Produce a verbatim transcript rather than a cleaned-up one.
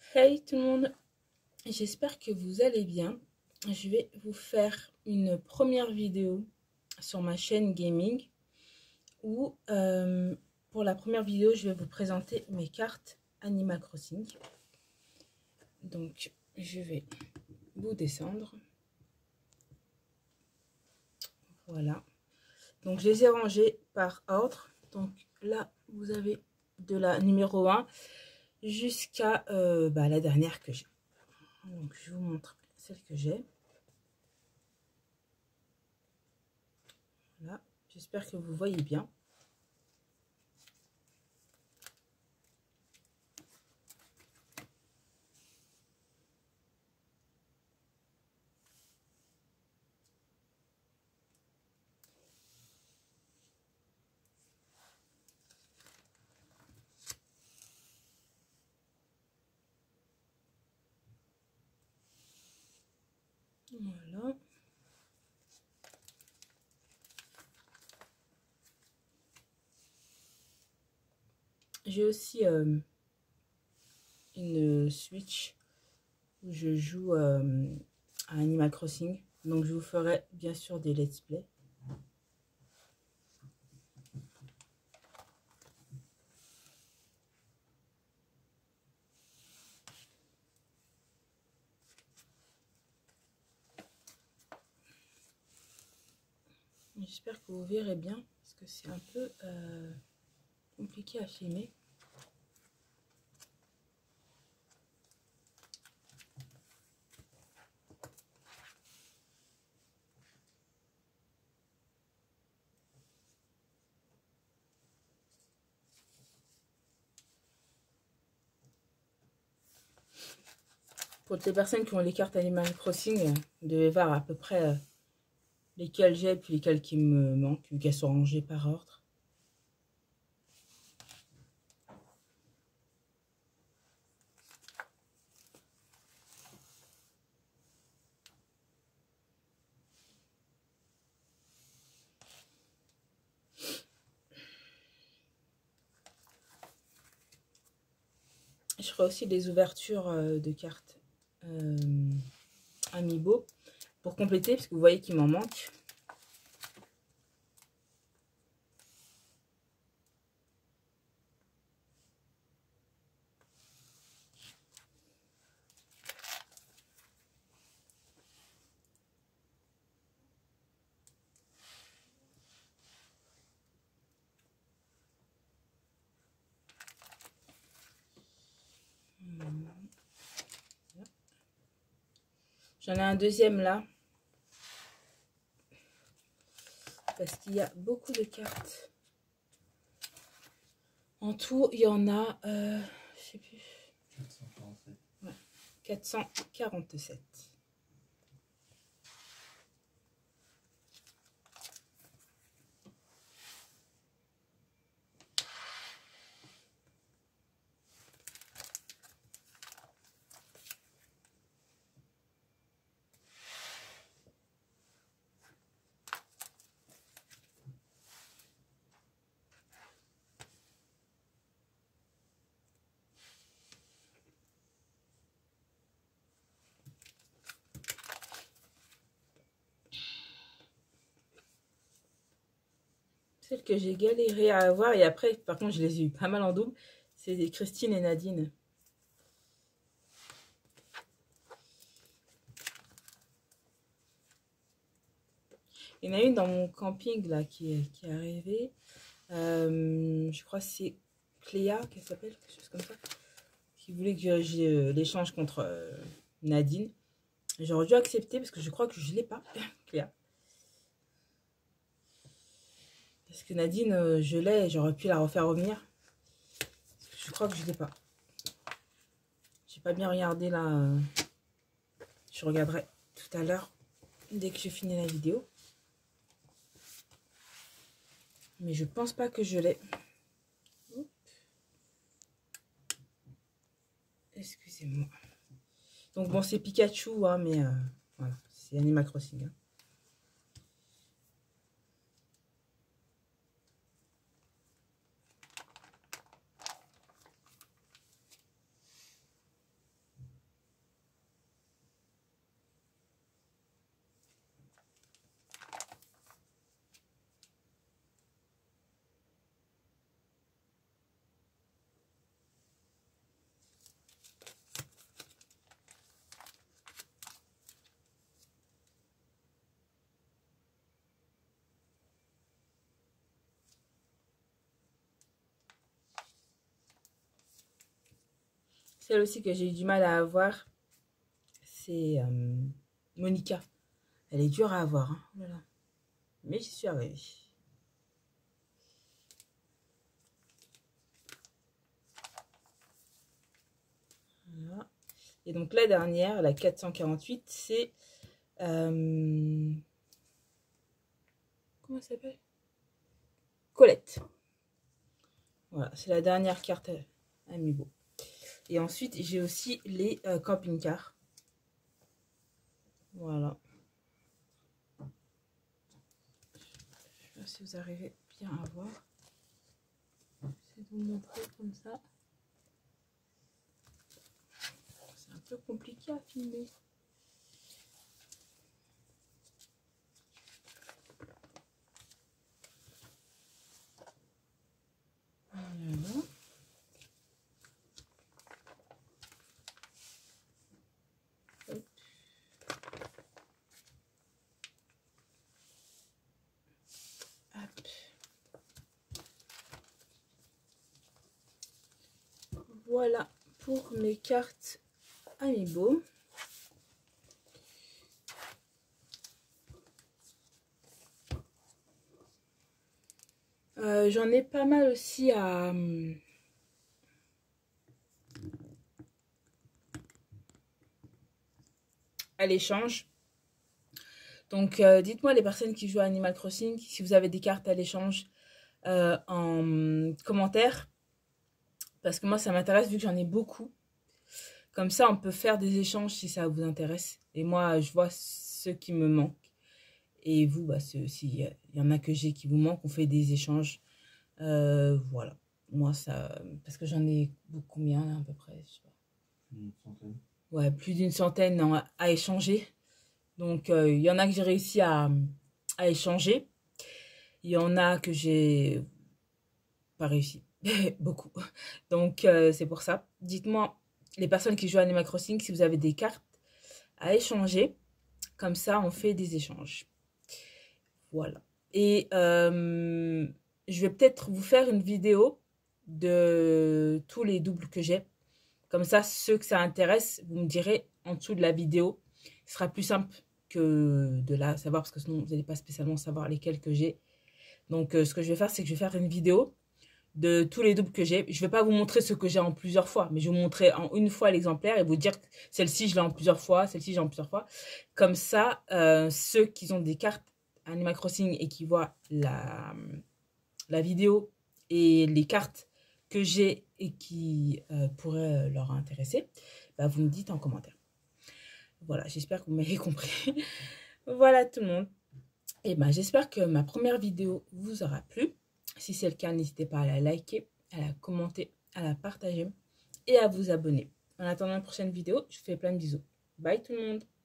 Hey tout le monde, j'espère que vous allez bien. Je vais vous faire une première vidéo sur ma chaîne gaming où euh, pour la première vidéo je vais vous présenter mes cartes Animal Crossing. Donc je vais vous descendre. Voilà. Donc je les ai rangées par ordre. Donc là vous avez de la numéro un jusqu'à euh, bah, la dernière que j'ai. Donc je vous montre celle que j'ai. Voilà, j'espère que vous voyez bien. Voilà. J'ai aussi euh, une Switch où je joue euh, à Animal Crossing. Donc je vous ferai bien sûr des let's play. J'espère que vous verrez bien parce que c'est un peu euh, compliqué à filmer. Pour les personnes qui ont les cartes Animal Crossing, vous devez voir à peu près euh, lesquelles j'ai puis lesquelles qui me manquent, vu qu'elles sont rangées par ordre. Je ferai aussi des ouvertures euh, de cartes euh, Amiibo pour compléter, parce que vous voyez qu'il m'en manque. J'en ai un deuxième là. Parce qu'il y a beaucoup de cartes. En tout, il y en a, euh, je sais plus. quatre cent quarante-sept. Ouais, quatre cent quarante-sept. Celle que j'ai galéré à avoir, et après, par contre, je les ai eu pas mal en double, c'est Christine et Nadine. Il y en a une dans mon camping là qui est, qui est arrivée. Euh, je crois que c'est Cléa qu'elle s'appelle, quelque chose comme ça. Qui voulait que je l'échange contre euh, Nadine. J'aurais dû accepter parce que je crois que je ne l'ai pas, Cléa. Parce que Nadine, euh, je l'ai et j'aurais pu la refaire revenir. Je crois que je ne l'ai pas. J'ai pas bien regardé là. Euh, je regarderai tout à l'heure dès que je finis la vidéo. Mais je pense pas que je l'ai. Excusez-moi. Donc bon, c'est Pikachu, hein, mais euh, voilà, c'est Animal Crossing. Hein. Celle aussi que j'ai eu du mal à avoir, c'est euh, Monica. Elle est dure à avoir. Hein. Voilà. Mais j'y suis arrivée. Voilà. Et donc la dernière, la quatre cent quarante-huit, c'est... Euh, comment elle s'appelle? Colette. Voilà, c'est la dernière carte Amiibo. Et ensuite, j'ai aussi les euh, camping-cars. Voilà. Je sais pas si vous arrivez bien à voir. Je vais vous montrer comme ça. C'est un peu compliqué à filmer. Voilà. Hop. Hop. Voilà pour mes cartes Amiibo. Euh, J'en ai pas mal aussi à... à l'échange. Donc, euh, dites-moi les personnes qui jouent à Animal Crossing, si vous avez des cartes à l'échange euh, en commentaire. Parce que moi, ça m'intéresse vu que j'en ai beaucoup. Comme ça, on peut faire des échanges si ça vous intéresse. Et moi, je vois ceux qui me manquent. Et vous, bah, s'il y en a que j'ai qui vous manquent, on fait des échanges. Euh, voilà. Moi, ça... Parce que j'en ai beaucoup, combien là, à peu près, je sais pas. Une centaine. Ouais, plus d'une centaine à, à échanger. Donc, il euh, y en a que j'ai réussi à, à échanger. Il y en a que j'ai pas réussi. Beaucoup. Donc, euh, c'est pour ça. Dites-moi, les personnes qui jouent à Animal Crossing, si vous avez des cartes à échanger. Comme ça, on fait des échanges. Voilà. Et euh, je vais peut-être vous faire une vidéo de tous les doubles que j'ai. Comme ça, ceux que ça intéresse, vous me direz en dessous de la vidéo. Ce sera plus simple que de la savoir parce que sinon, vous n'allez pas spécialement savoir lesquels que j'ai. Donc, euh, ce que je vais faire, c'est que je vais faire une vidéo de tous les doubles que j'ai. Je ne vais pas vous montrer ce que j'ai en plusieurs fois, mais je vais vous montrer en une fois l'exemplaire et vous dire que celle-ci, je l'ai en plusieurs fois, celle-ci, j'ai en plusieurs fois. Comme ça, euh, ceux qui ont des cartes Animal Crossing et qui voient la, la vidéo et les cartes que j'ai et qui euh, pourraient leur intéresser, bah, vous me dites en commentaire. Voilà, j'espère que vous m'avez compris. Voilà tout le monde. Et ben, j'espère que ma première vidéo vous aura plu. Si c'est le cas, n'hésitez pas à la liker, à la commenter, à la partager et à vous abonner. En attendant la prochaine vidéo, je vous fais plein de bisous. Bye tout le monde.